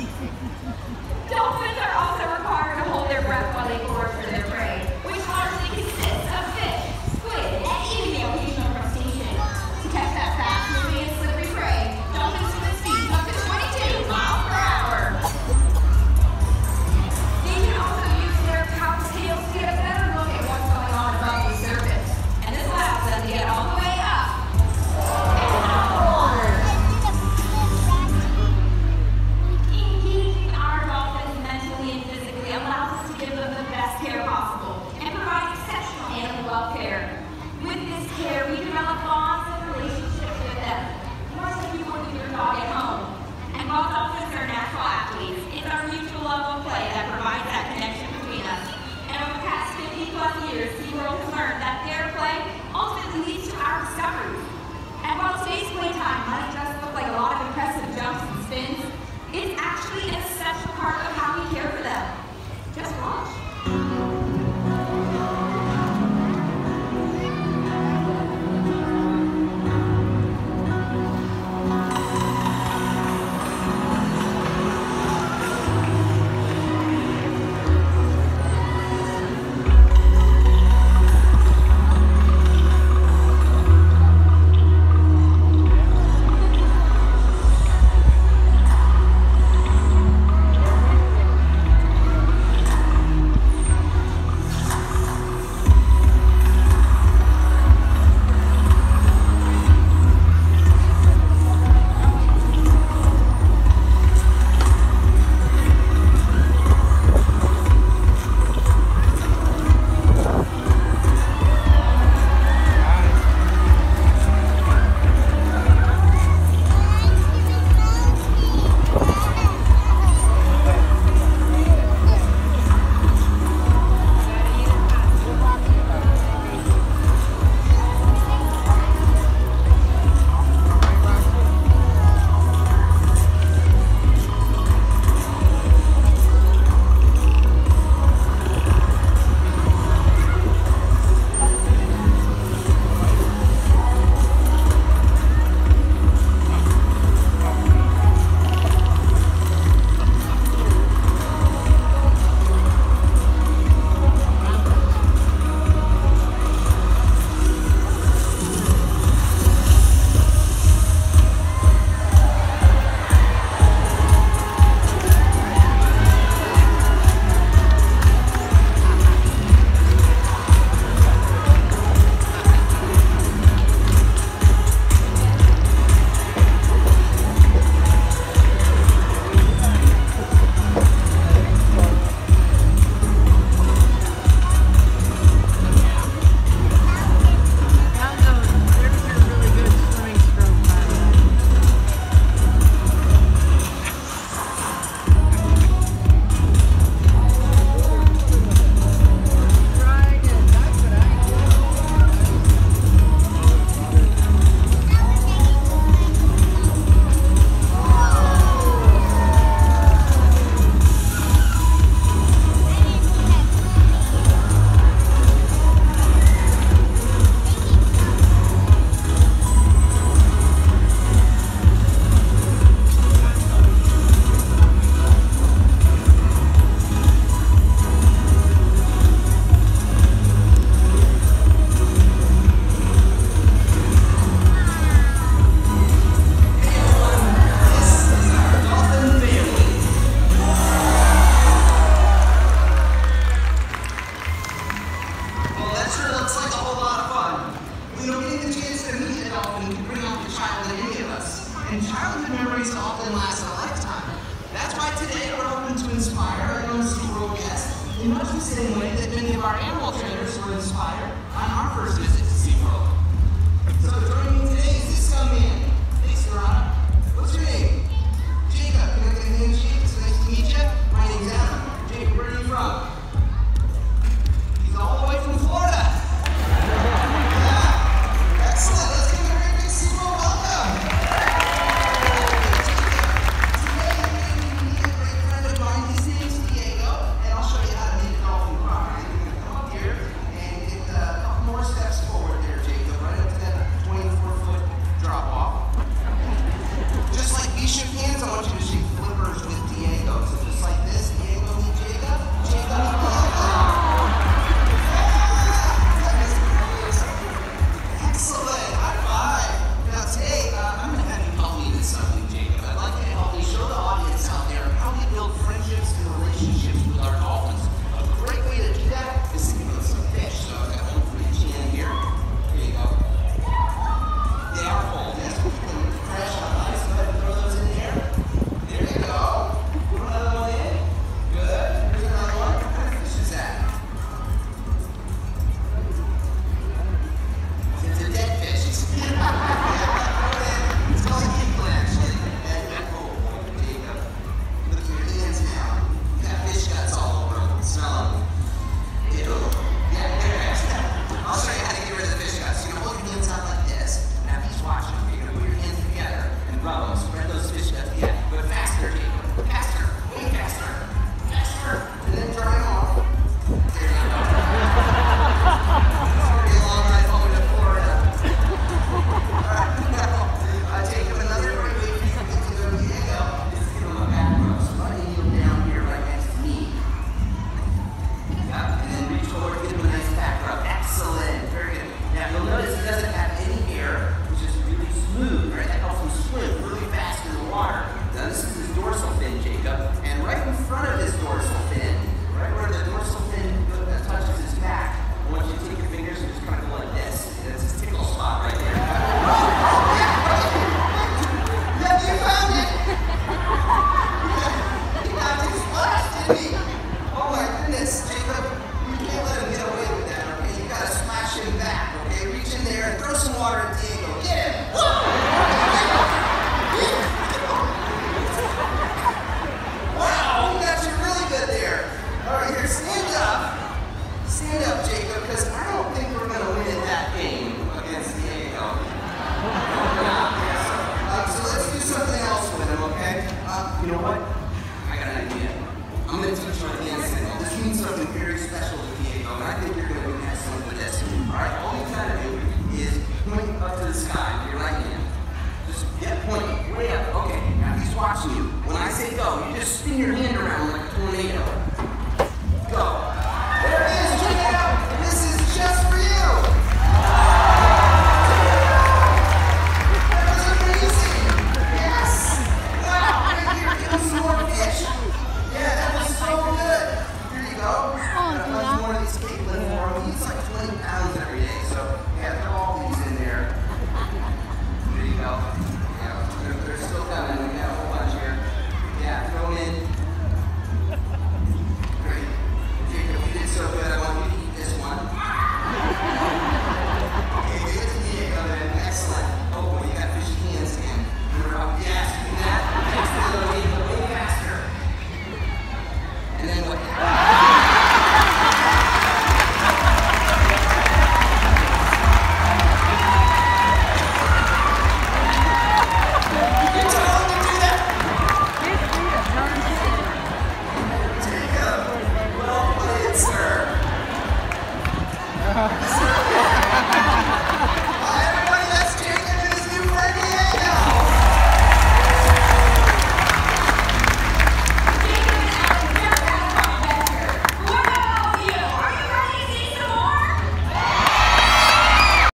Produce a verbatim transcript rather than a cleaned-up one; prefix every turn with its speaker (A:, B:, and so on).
A: Dolphins are also required to hold their breath while they gorge for their prey, which largely consists of fish, squid, and even the occasional crustacean. To catch that fast-moving and slippery prey, dolphins swim at speeds up to twenty-two miles per hour. They can also use their pouch tails to get a better look at what's going on above the surface, and this allows them to get all the way up and outboard. Engaging our dolphins mentally and physically allows us to give them the best care possible and provide exceptional animal welfare. With this care, we develop bonds and relationships with them, much like you would with your dog at home. And while dolphins are natural athletes, it's our mutual love of play that provides that connection between us. And over the past fifty plus years, SeaWorld has learned that their play ultimately leads to our discoveries. And while today's playtime might just look like a lot of impressive jumps and spins, it's actually an essential part of how we care for them. Just watch.
B: and childhood memories often last a lifetime. That's why today we're hoping to inspire our young SeaWorld guests in much the same way that many of our animal trainers were inspired on our first visit to SeaWorld. So joining me today is this young man. Thanks, Your Honor. What's your name? Jacob. Can I get a handshake? It's nice to meet you. My name's Adam. Jacob, where are you from? He's all the way from Florida. Yeah. Excellent. Let's give him a great big SeaWorld welcome. Today, you're going to meet a great friend of mine. His name's Diego, and I'll show you how to make a dolphin properly. You're going to come up here and get a couple more steps forward there, Jacob, right up to that twenty-four foot just spin your hand around.